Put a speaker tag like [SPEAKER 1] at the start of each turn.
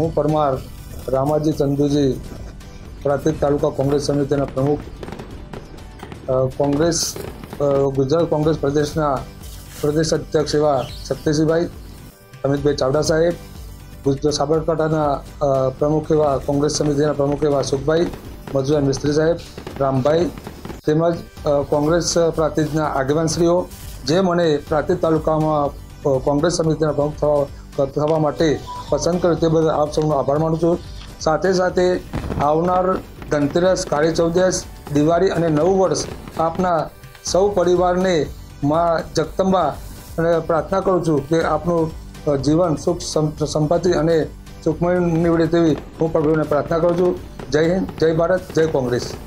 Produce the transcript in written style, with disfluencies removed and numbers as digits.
[SPEAKER 1] હું પરમાર રામાજી ચંદુજી પ્રાંતિજ તાલુકા કોંગ્રેસ સમિતિના પ્રમુખ, ગુજરાત કોંગ્રેસ પ્રદેશના પ્રદેશ અધ્યક્ષ એવા શક્તિસિંહભાઈ, અમિતભાઈ ચાવડા સાહેબ, સાબરકાંઠાના પ્રમુખ એવા કોંગ્રેસ સમિતિના પ્રમુખ એવા સુખભાઈ, મજુભાઈ મિસ્ત્રી સાહેબ, રામભાઈ, તેમજ કોંગ્રેસ પ્રાંતિજના આગેવાનશ્રીઓ જે મને પ્રાંતિજ તાલુકામાં કોંગ્રેસ સમિતિના પ્રમુખ થવા માટે પસંદ કર્યો તે બદલ આપ સૌનો આભાર માનું છું। સાથે સાથે આવનાર ધનતેરસ, કાળી ચૌદસ, દિવાળી અને નવું વર્ષ આપના સૌ પરિવારને માં જગદંબા અને પ્રાર્થના કરું છું કે આપનું જીવન સુખ સંપત્તિ અને સુખમય નીવડે તેવી હું પ્રભુને પ્રાર્થના કરું છું। જય હિન્દ, જય ભારત, જય કોંગ્રેસ।